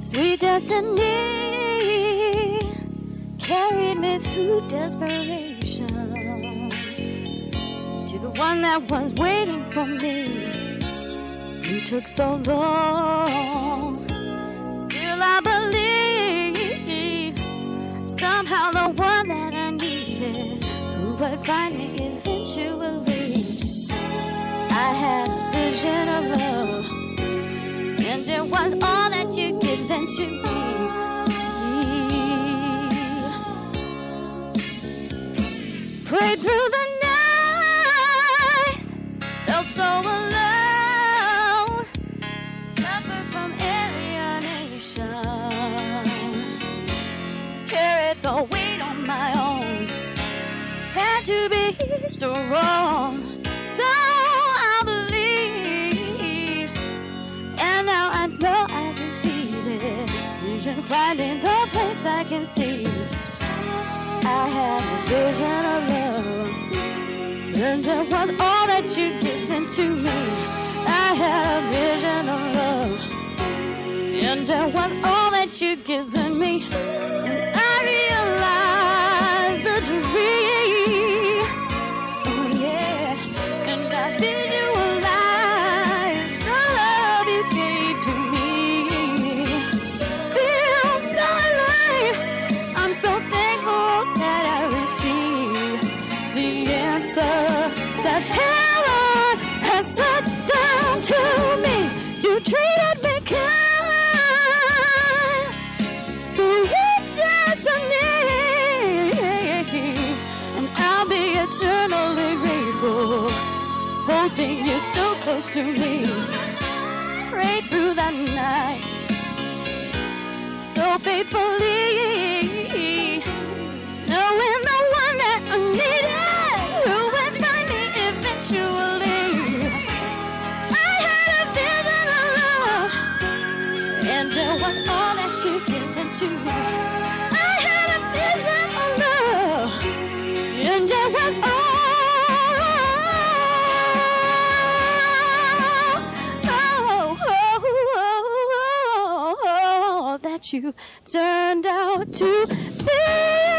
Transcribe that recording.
Sweet destiny carried me through desperation to the one that was waiting for me. You took so long, still I believe somehow the one that I needed who would find me eventually. I had a vision of love, and it was all that you'd given to me. Prayed through the night, felt so alone, suffered from alienation, carried the weight on my own, had to be strong, so I believe, and now I know I succeeded, vision finding the place I can see. I had a vision of love, and it was all that you'd given to me. I had a vision of love, and it was all that you'd given me. And I realized the dream, oh yeah, and I visualized the love you gave to me. Feel so alive, I'm so thankful that I received the answer that heaven has sent down to me. You treated me kind, sweet destiny, and I'll be eternally grateful, holding you so close to me. Right through the night, so faithfully, knowing the one that I needed, who would find me eventually. I had a vision of love, and it was all that you'd given to me. I had a vision of love, and it was all that you turned out to be.